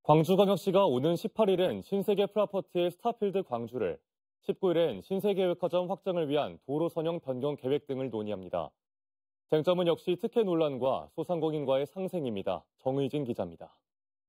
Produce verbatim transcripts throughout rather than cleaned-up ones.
광주광역시가 오는 십팔 일엔 신세계 프라퍼티의 스타필드 광주를, 십구 일엔 신세계백화점 확장을 위한 도로 선형 변경 계획 등을 논의합니다. 쟁점은 역시 특혜 논란과 소상공인과의 상생입니다. 정의진 기자입니다.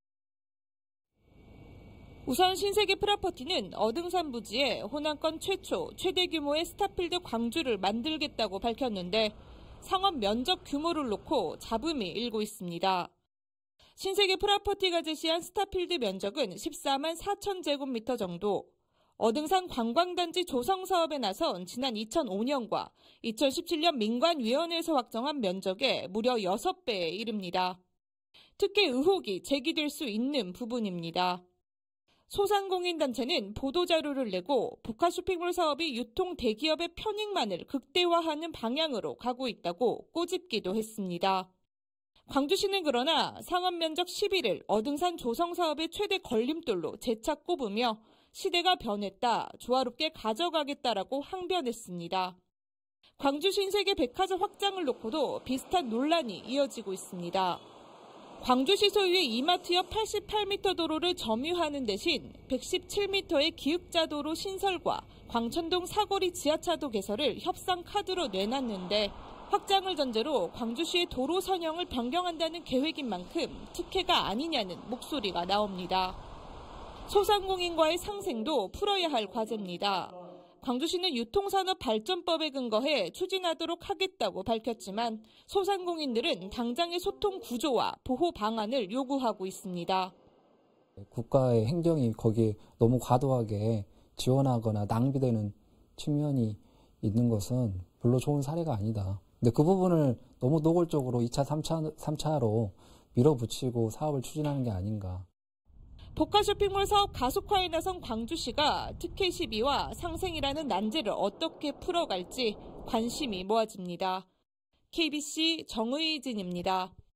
우선 신세계 프라퍼티는 어등산 부지에 호남권 최초, 최대 규모의 스타필드 광주를 만들겠다고 밝혔는데 상업 면적 규모를 놓고 잡음이 일고 있습니다. 신세계 프라퍼티가 제시한 스타필드 면적은 십사만 사천 제곱미터 정도, 어등산 관광단지 조성 사업에 나선 지난 이천오 년과 이천십칠 년 민관위원회에서 확정한 면적의 무려 여섯 배에 이릅니다. 특혜 의혹이 제기될 수 있는 부분입니다. 소상공인단체는 보도자료를 내고 복합 쇼핑몰 사업이 유통 대기업의 편익만을 극대화하는 방향으로 가고 있다고 꼬집기도 했습니다. 광주시는 그러나 상업면적 십일 일 어등산 조성 사업의 최대 걸림돌로 재차 꼽으며 시대가 변했다, 조화롭게 가져가겠다라고 항변했습니다. 광주 신세계 백화점 확장을 놓고도 비슷한 논란이 이어지고 있습니다. 광주시 소유의 이마트 옆 팔십팔 미터 도로를 점유하는 대신 백십칠 미터의 기역자 도로 신설과 광천동 사거리 지하차도 개설을 협상 카드로 내놨는데 확장을 전제로 광주시의 도로 선형을 변경한다는 계획인 만큼 특혜가 아니냐는 목소리가 나옵니다. 소상공인과의 상생도 풀어야 할 과제입니다. 광주시는 유통산업발전법에 근거해 추진하도록 하겠다고 밝혔지만 소상공인들은 당장의 소통 구조와 보호 방안을 요구하고 있습니다. 국가의 행정이 거기에 너무 과도하게 지원하거나 낭비되는 측면이 있는 것은 별로 좋은 사례가 아니다. 근데 그 부분을 너무 노골적으로 이 차, 삼 차, 삼 차로 밀어붙이고 사업을 추진하는 게 아닌가. 복합 쇼핑몰 사업 가속화에 나선 광주시가 특혜 시비와 상생이라는 난제를 어떻게 풀어갈지 관심이 모아집니다. 케이비씨 정의진입니다.